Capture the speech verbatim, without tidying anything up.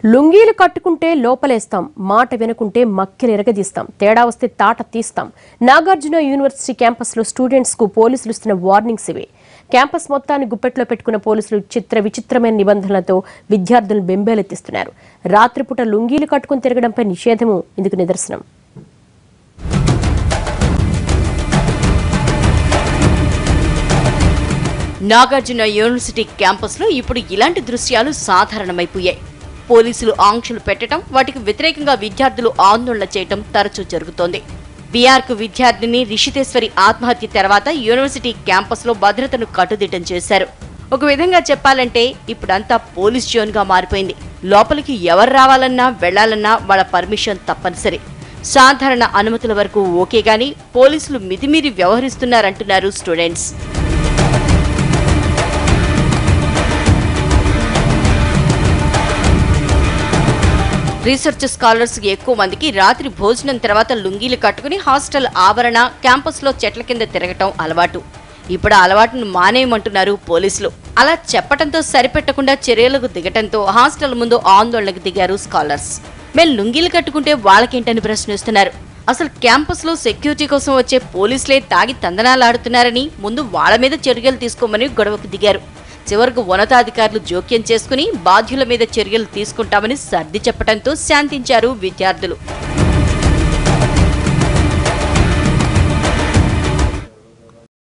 లుంగీలు కట్టుకుంటే లోపలేస్తాం, మాట వినకుంటే మక్కిని ఎరగదీస్తాం, తేడా వస్తే తాట తీస్తాం. నాగార్జున యూనివర్సిటీ క్యాంపస్లో స్టూడెంట్స్ కు పోలీసులు ఇస్తున్న వార్నింగ్స్ ఇవే. క్యాంపస్ మొత్తాన్ని గుప్పెట్లో పెట్టుకున్న పోలీసులు చిత్ర విచిత్రమైన నిబంధనలతో విద్యార్థులను బెంబేలెత్తిస్తున్నారు. రాత్రిపూట లుంగీలు కట్టుకుని తిరగడంపై నిషేధము ఇందుకు నిదర్శనం. నాగార్జున యూనివర్సిటీ క్యాంపస్లో ఇప్పుడు ఇలాంటి దృశ్యాలు సాధారణమైపోయాయి. పోలీసులు ఆంక్షలు పెట్టడం, వాటికి వ్యతిరేకంగా విద్యార్థులు ఆందోళన చేయడం తరచూ జరుగుతోంది. బీఆర్కు విద్యార్థిని రిషితేశ్వరి ఆత్మహత్య తర్వాత యూనివర్సిటీ క్యాంపస్లో భద్రతను కట్టుదిట్టం చేశారు. ఒక విధంగా చెప్పాలంటే ఇప్పుడంతా పోలీస్ జోన్గా మారిపోయింది. లోపలికి ఎవరు రావాలన్నా వెళ్లాలన్నా వాళ్ళ పర్మిషన్ తప్పనిసరి. సాధారణ అనుమతుల వరకు ఓకే గానీ పోలీసులు మితిమీరి వ్యవహరిస్తున్నారంటున్నారు స్టూడెంట్స్. రీసెర్చ్ స్కాలర్స్ ఎక్కువ మందికి రాత్రి భోజనం తర్వాత లుంగీలు కట్టుకుని హాస్టల్ ఆవరణ, క్యాంపస్లో చెట్ల కింద తిరగటం అలవాటు. ఇప్పుడు ఆ అలవాటును మానేయమంటున్నారు పోలీసులు. అలా చెప్పటంతో సరిపెట్టకుండా చర్యలకు దిగటంతో హాస్టల్ ముందు ఆందోళనకు దిగారు స్కాలర్స్. మేము లుంగీలు కట్టుకుంటే వాళ్ళకేంటని ప్రశ్నిస్తున్నారు. అసలు క్యాంపస్లో సెక్యూరిటీ కోసం వచ్చే పోలీసులే తాగి తందనాలాడుతున్నారని ముందు వాళ్ళ మీద చర్యలు తీసుకోమని గొడవకు దిగారు. చివరకు ఉన్నతాధికారులు జోక్యం చేసుకుని బాధ్యుల మీద చర్యలు తీసుకుంటామని సర్ది చెప్పడంతో శాంతించారు విద్యార్థులు.